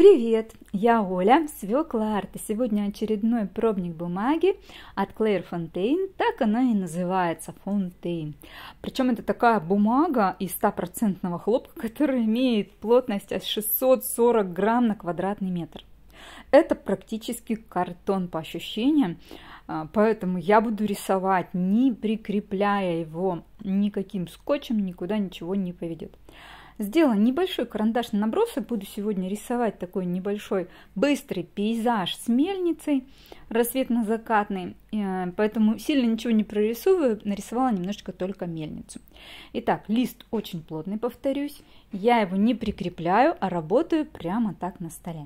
Привет! Я Оля, Свекла Арт, и сегодня очередной пробник бумаги от Claire Fontaine, так она и называется, Fontaine. Причем это такая бумага из 100% хлопка, которая имеет плотность аж 640 грамм на квадратный метр. Это практически картон по ощущениям, поэтому я буду рисовать, не прикрепляя его никаким скотчем, никуда ничего не поведет. Сделала небольшой карандашный набросок, буду сегодня рисовать такой небольшой быстрый пейзаж с мельницей рассветно-закатный, поэтому сильно ничего не прорисовываю, нарисовала немножечко только мельницу. Итак, лист очень плотный, повторюсь, я его не прикрепляю, а работаю прямо так на столе.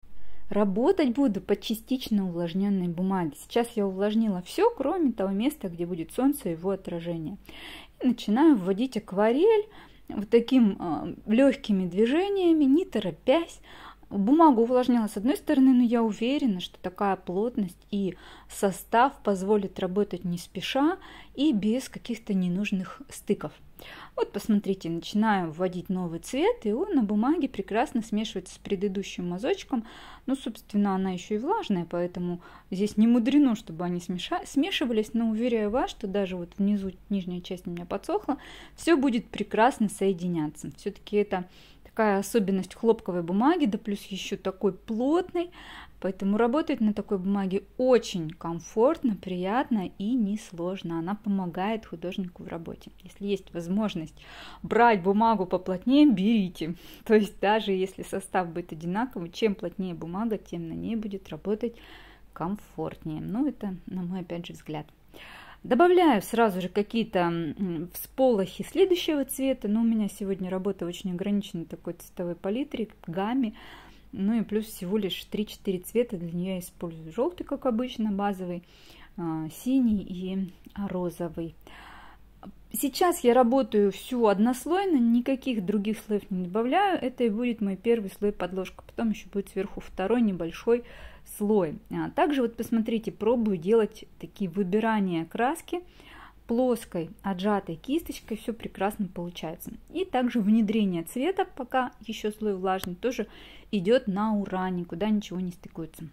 Работать буду по частично увлажненной бумаге. Сейчас я увлажнила все, кроме того места, где будет солнце и его отражение. И начинаю вводить акварель вот таким легкими движениями, не торопясь. Бумагу увлажняла с одной стороны, но я уверена, что такая плотность и состав позволит работать не спеша и без каких-то ненужных стыков. Вот посмотрите, начинаю вводить новый цвет, и он на бумаге прекрасно смешивается с предыдущим мазочком. Ну, собственно, она еще и влажная, поэтому здесь не мудрено, чтобы они смешивались, но уверяю вас, что даже вот внизу нижняя часть у меня подсохла, все будет прекрасно соединяться. Все-таки это такая особенность хлопковой бумаги, да плюс еще такой плотной, поэтому работать на такой бумаге очень комфортно, приятно и несложно. Она помогает художнику в работе. Если есть возможность брать бумагу поплотнее, берите. То есть даже если состав будет одинаковый, чем плотнее бумага, тем на ней будет работать комфортнее. Но это, на мой, опять же, взгляд. Добавляю сразу же какие-то всполохи следующего цвета, но у меня сегодня работа очень ограничена такой цветовой палитрой, гамме. Ну и плюс всего лишь 3-4 цвета, для нее я использую желтый, как обычно, базовый, синий и розовый. Сейчас я работаю всю однослойно, никаких других слоев не добавляю. Это и будет мой первый слой подложка. Потом еще будет сверху второй небольшой слой. Также вот посмотрите, пробую делать такие выбирания краски плоской отжатой кисточкой, все прекрасно получается. И также внедрение цвета, пока еще слой влажный, тоже идет на ура, никуда ничего не стыкуется.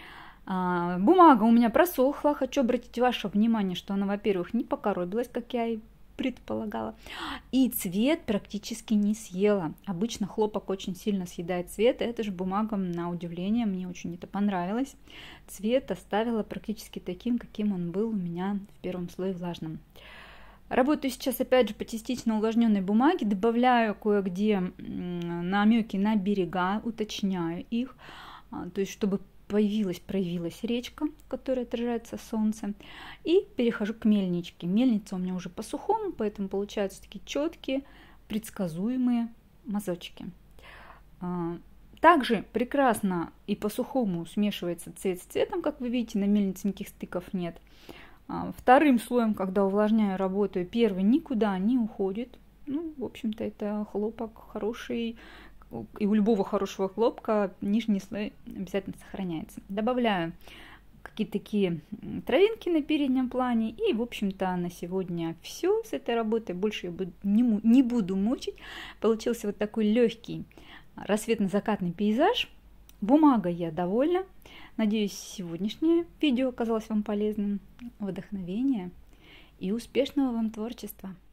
Бумага у меня просохла. Хочу обратить ваше внимание, что она, во-первых, не покоробилась, как я и предполагала, и цвет практически не съела. Обычно хлопок очень сильно съедает цвет, это же бумага, на удивление, мне очень это понравилось. Цвет оставила практически таким, каким он был у меня в первом слое влажном. Работаю сейчас опять же по частично увлажненной бумаге, добавляю кое-где намеки на берега, уточняю их, то есть чтобы проявилась речка, в которой отражается солнце, и перехожу к мельничке. Мельница у меня уже по сухому, поэтому получаются такие четкие, предсказуемые мазочки. Также прекрасно и по сухому смешивается цвет с цветом, как вы видите, на мельнице никаких стыков нет. Вторым слоем, когда увлажняю, работаю, первый никуда не уходит. Ну, в общем-то, это хлопок хороший, и у любого хорошего хлопка нижний слой обязательно сохраняется. Добавляю какие-то такие травинки на переднем плане. И, в общем-то, на сегодня все с этой работой. Больше я не буду мучить. Получился вот такой легкий рассветно-закатный пейзаж. Бумагой я довольна. Надеюсь, сегодняшнее видео оказалось вам полезным. Вдохновения и успешного вам творчества!